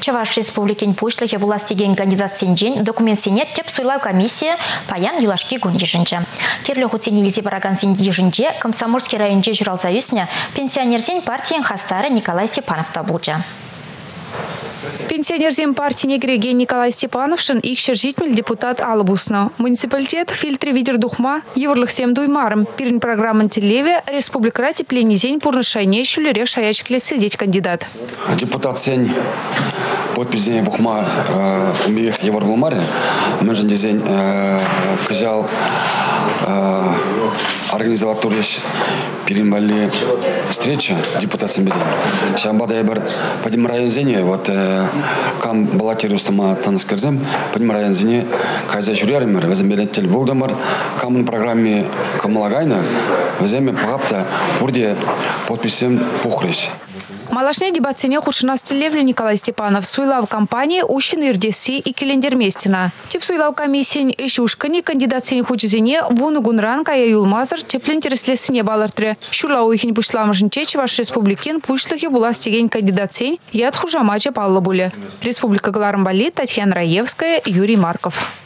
Чаваш республикин пушлыхе властиген кандидат сенжен документ сенет теп суйлау комиссия паян юлашки гундижинче. Керлі хутени елзе бараган сендижинче Комсомольский районже журалзавюсне пенсионерзен партиян хастары Николай Степанов табулча. Пенсионерзем партии негреге Николай Степановшин икшер житмель депутат Алабусна. Муниципалитет фильтре видер духма еврлых 7 дуймаром. Пирин программан телеве республика теплени зень пурнышайне шулере шаячкле сидеть кандидат. Депутат сень подпись зень бухма умех еврлумаре. Межен дизень казал организовать туриш перемали встреча депутат Семберин. Шамбада ебер подим район зене вот кам балатирустама танскерзем подим район зене каза жюриармер возмеритель булдамар камын программе камалагайна воземе пагапта бурде подписем пухреш. Малашне дебатсене хушина стелевли Николай Степанов суйлав компании ущин ирдеси и келендерместина. Тип суйлав комиссиен ишушкани кандидат сень хучизене вуну гунран кая юлмазар теплинтереслесине балартре. Шурлау ихин пушламажын Чаваш республикин пушлыхи була стеген кандидат сень яд хужамача палла буле. Республика Галармбали, Татьяна Раевская, Юрий Марков.